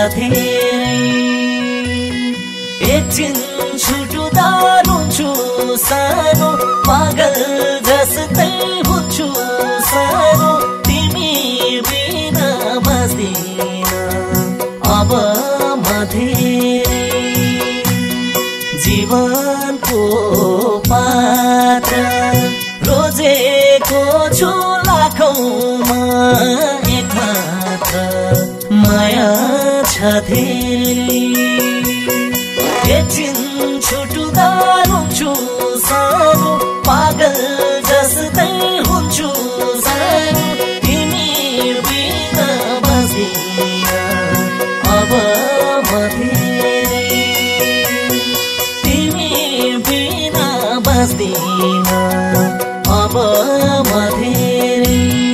धेरै एकछिन छुटुँदा रुन्छु सानो पागल जस्तै हुन्छु सानो तिमी बिना बाँच्दिन अब म धेरै जीवनको पात्र रोजेको छु लाखौँमा एक मात्र माया छ धेरै एकछिन छुटुँदा रुन्छु सानो पागल जस्तै हुन्छु सानो तिमी बिना बाँच्दिन अब म धेरै तिमी बिना बाँच्दिन अब म धेरै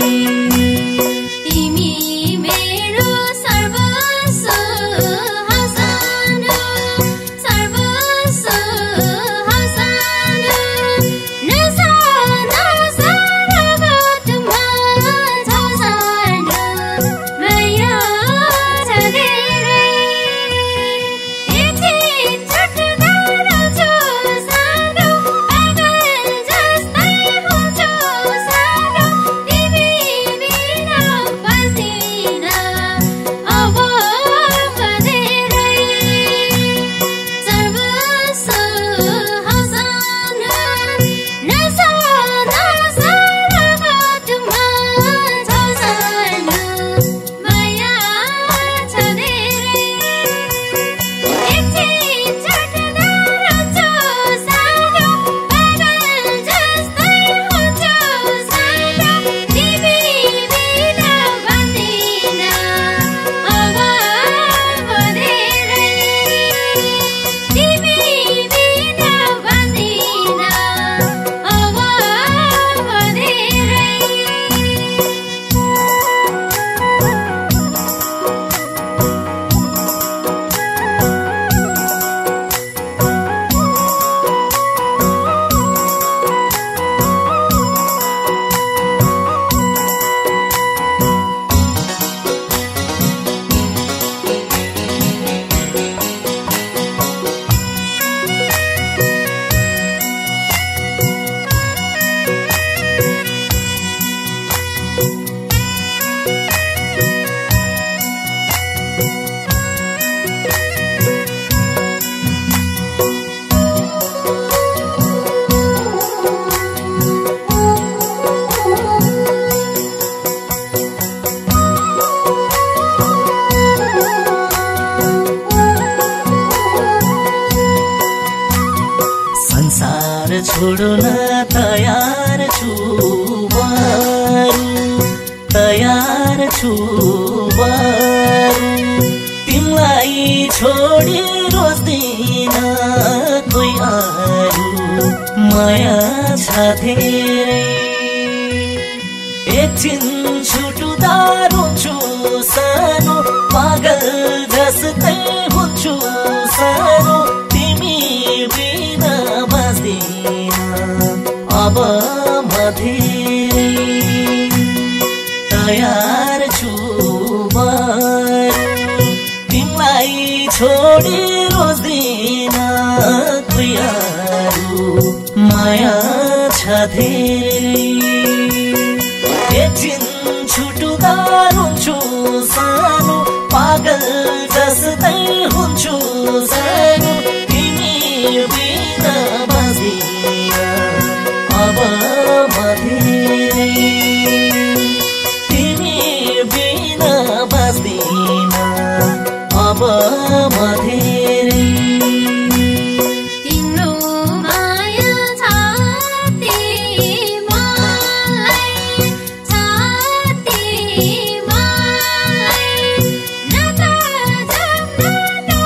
छोड्न तयार छु बरु तिमीलाई छोडी रोज्दिन कोही अरू माया छ धेरै एकछिन छुटुँदा रुन्छु सानो पागल जस्तै हुन्छु सानो तिमी बिना बाँच्दिन अब म धेरै तयार छु बरु तिमीलाई छोडी रोज्दिन कोही अरू माया छ धेरै एकछिन छुटुँदा रुन्छु सानो पागल जस्तै हुन्छु सानो तिमी बिना बाँच्दिन अब म धेरै तिमी बिना बाँच्दिन अब म धेरै Thank you.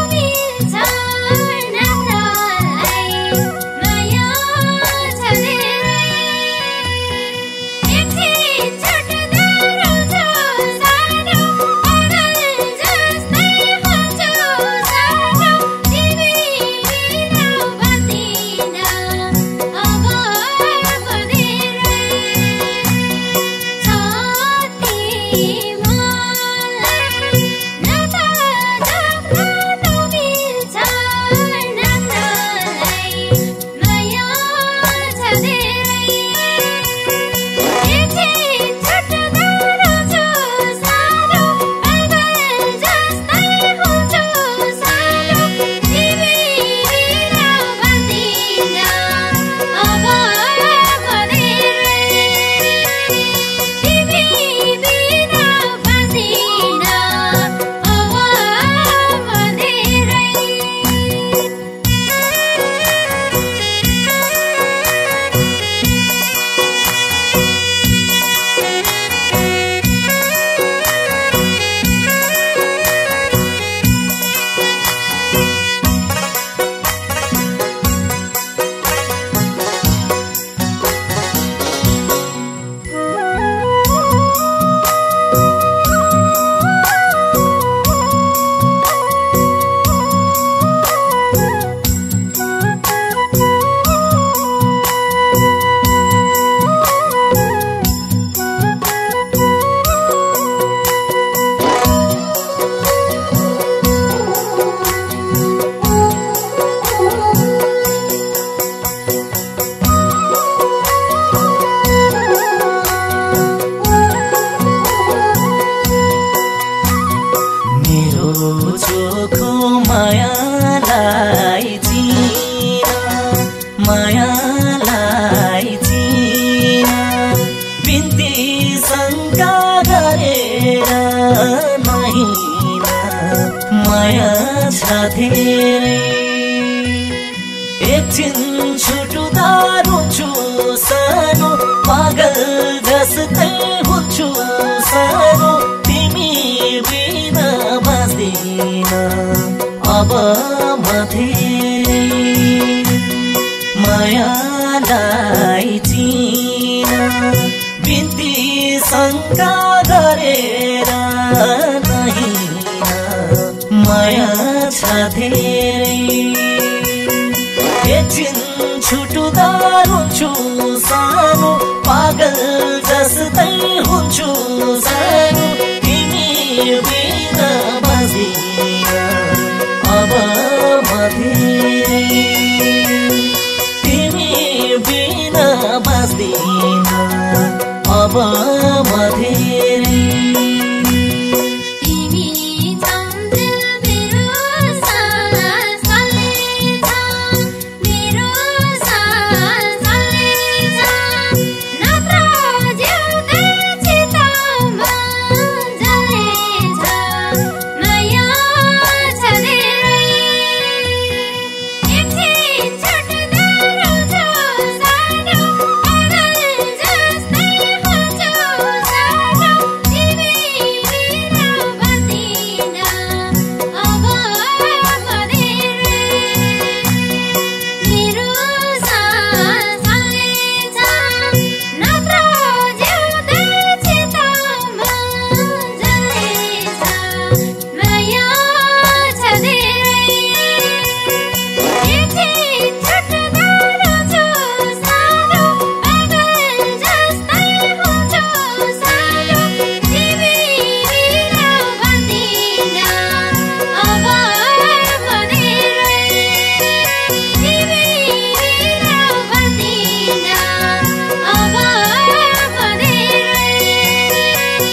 धेरै एकछिन छुटुँदा रुन्छु सानो पागल जस्तै हुन्छु सानो तिमी बिना बाँच्दिन अब म धेरै मायालाई चिन बिन्ती शङ्का गरेर नहीं माया छ धेरै एकछिन छुटुँदा रुन्छु सानो पागल जस्तै हुन्छु सानो तिमी बिना बाँच्दिन अब म धेरै तिमी बिना बाँच्दिन अब म धेरै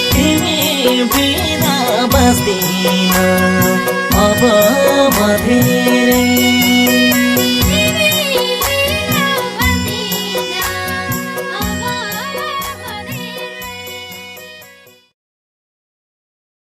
बिना बाँच्दिन अब म धेरै